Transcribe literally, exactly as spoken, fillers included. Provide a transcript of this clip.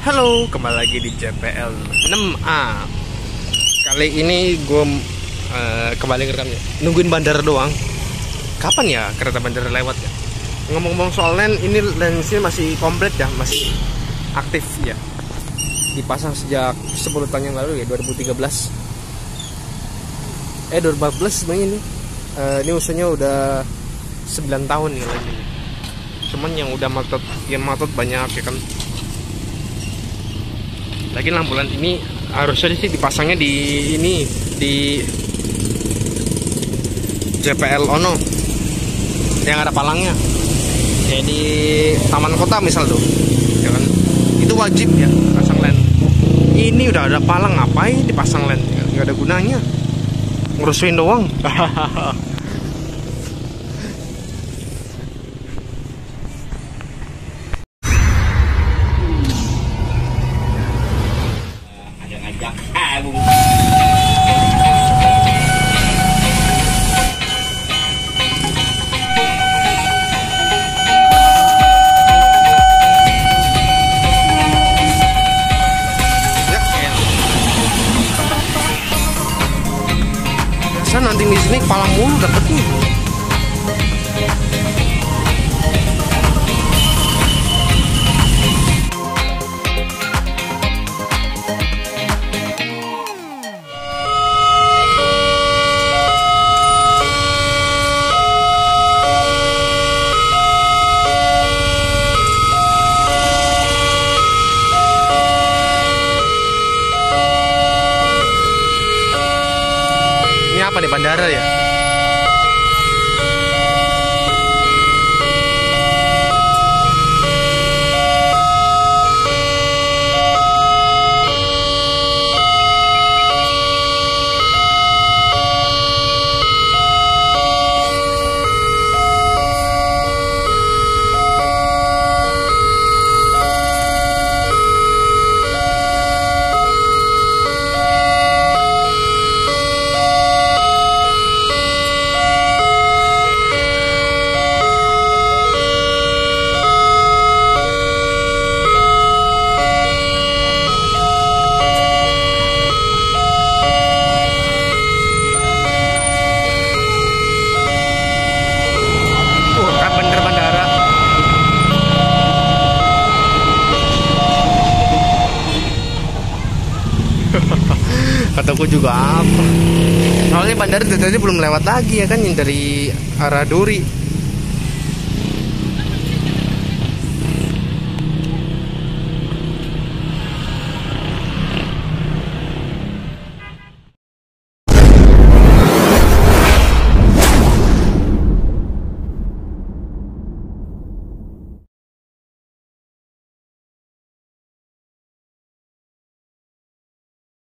Halo, kembali lagi di J P L enam A. Kali ini gue uh, kembali ngerekamnya. Nungguin bandara doang. Kapan ya kereta bandara lewat ya? Ngomong-ngomong soal lens, ini lensnya masih komplit ya, masih aktif ya. Dipasang sejak sepuluh tahun yang lalu ya, dua ribu tiga belas. Eh dua ribu empat belas sebenarnya ini. Uh, ini usianya udah sembilan tahun nih lagi. Cuman yang udah matot, yang matot banyak ya kan. Lagi enam bulan ini harusnya sih dipasangnya di ini di J P L Ono yang ada palangnya, ya di taman kota misal tuh, ya kan, itu wajib ya pasang lens. Ini udah ada palang, ngapain dipasang lens? Nggak ada gunanya, ngerusuin doang. Nanti di sini palang mulu dapetnya. Apa di bandara ya? Kataku juga apa? Soalnya bandara tadi belum lewat lagi ya kan, yang dari arah Duri.